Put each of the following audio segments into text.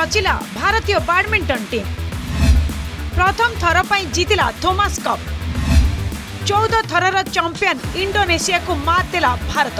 रचिला भारतीय badminton team. प्रथम थर पर जीतिला थॉमस कप। 14 थरर चैंपियन इंडोनेशिया को मात देला भारत।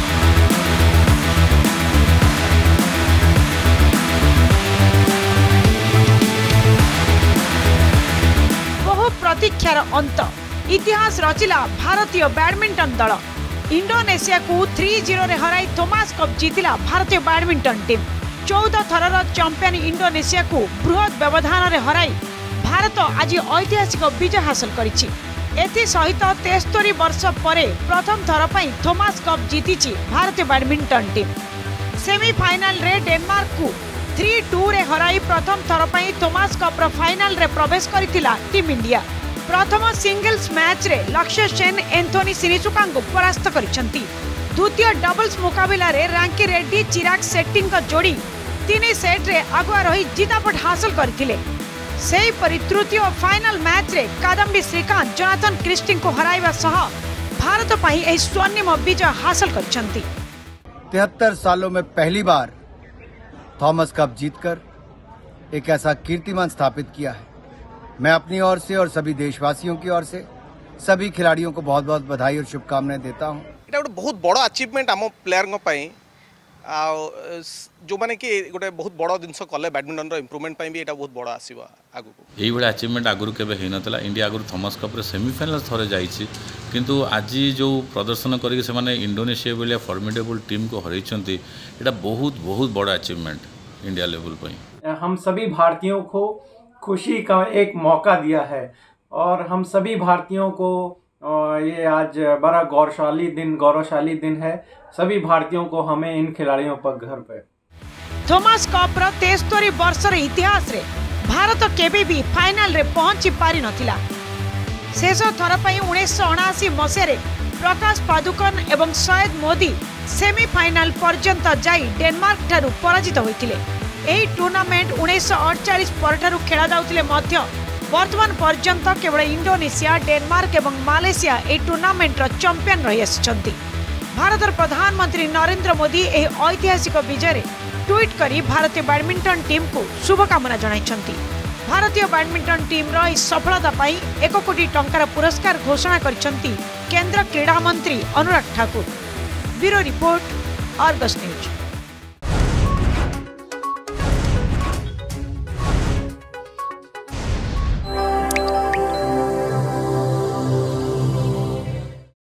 बहु प्रतीक्षार अंत इतिहास रचिला भारतीय बैडमिंटन दल। इंडोनेशिया को 3-0 रे हराई थॉमस कप जीतिला भारतीय बैडमिंटन टीम। 14 थरर चैंपियन इंडोनेशिया को बृहत व्यवधान रे हराई भारत आज ऐतिहासिक विजय हासिल करिछि। एथि सहित 73 वर्ष परे प्रथम थर पर थॉमस कप जीतिछि भारतीय बैडमिंटन टीम। सेमीफाइनल रे डेनमार्क को 3-2 रे हराई प्रथम थर पर थॉमस कप रो फाइनल रे प्रवेश करितिला टीम इंडिया। प्रथम सिंगल्स मैच रे लक्ष्य सेन एंथोनी सिनिसुका को परास्त करिसंती। द्वितीय डबल्स मुकाबला रे रांकी रेड्डी चिराग शेट्टी का जोड़ी 3 सेट रे आगुआ रही जितापट हासिल करथिले। सेही परि तृतीय फाइनल मैच रे कादम्बी श्रीकांत जोनाथन क्रिस्टी को हराइबा सह भारत पई एही स्वर्णिम विजय हासिल करिसंती। 73 सालों में पहली बार थॉमस कप जीतकर एक ऐसा कीर्तिमान स्थापित किया है। मैं अपनी ओर से और सभी देशवासियों की ओर से सभी खिलाड़ियों को बहुत बहुत बधाई और शुभकामनाएं देता हूं। एटा गोटे बहुत बड़ अचीवमेंट आम प्लेयर जो माने कि गोटे बहुत बड़ जिनस कले बैडमिंटन रो इंप्रूवमेंट भी एटा बहुत बड़ आसीबा आगु को। एई बडा अचीवमेंट आगु केबे हेइ नतला। इंडिया आगु थॉमस कप रे सेमीफाइनल थरे जाईछि, किंतु आज जो प्रदर्शन करके से माने इंडोनेशिया बेलिया फॉर्मिडेबल टीम को हरैछंती एटा बहुत बहुत बड़ अचीवमेंट इंडिया लेवल पे। हम सभी भारतीयों को खुशी का एक मौका दिया है और हम सभी भारतीयों को ये आज बड़ा गौरवशाली दिन है। सभी भारतीयों को हमें इन खिलाड़ियों पर गर्व है। थॉमस कप रो 73 वर्ष रे इतिहास रे भारत केबे भी फाइनल रे पहुंची पारि नथिला। शेष थर पई 1979 मसे रे प्रकाश पादुकोण एवं शहीद मोदी सेमीफाइनल पर्यंत जाई डेनमार्क ठारू पराजित होइतिले। एही टूर्नामेंट 1948 परठारू खेला जाउतिले मध्य वर्तमान पर्यंत केवल इंडोनेशिया, डेनमार्क एवं मालेशिया ए टूर्नामेंट रो चैंपियन रही आछंती। भारतर प्रधानमंत्री नरेंद्र मोदी एही ऐतिहासिक विजय रे ट्वीट करी भारतीय बैडमिंटन टीम को शुभकामना जणाइछंती। भारतीय बैडमिंटन टीम रो इस सफलता पाई 1 कोटी टंकार पुरस्कार घोषणा करिसंती केंद्र क्रीड़ा मंत्री Anurag Thakur. Bureau report, Argus.